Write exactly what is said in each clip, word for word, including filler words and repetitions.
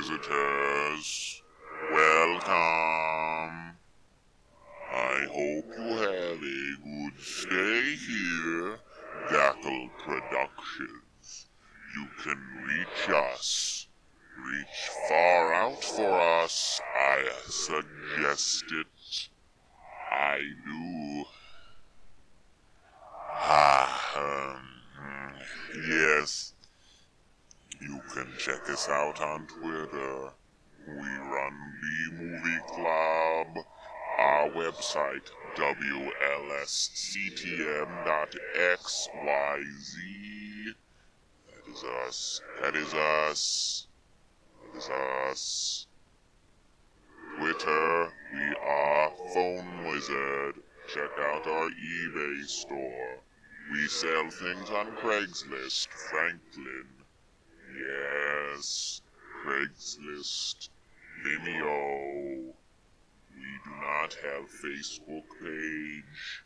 visitors. Welcome. I hope you have a good stay here, Dackel Productions. You can reach us. Reach far out for us. I suggest it. I do. Ah, um, yes. You can check us out on Twitter. We run the Movie Club. Our website, W L S C T M dot X Y Z. That is us. That is us. That is us. Twitter, we are Phone Wizard. Check out our eBay store. We sell things on Craigslist, Franklin. Yes, Craigslist, Vimeo. We do not have Facebook page.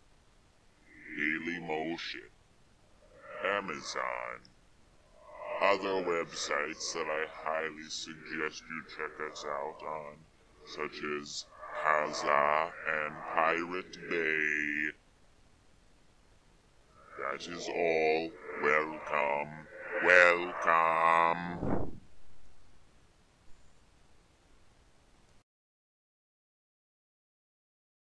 Daily Motion. Amazon. Other websites that I highly suggest you check us out on, such as Haza and Pirate Bay. That is all. Welcome. Welcome.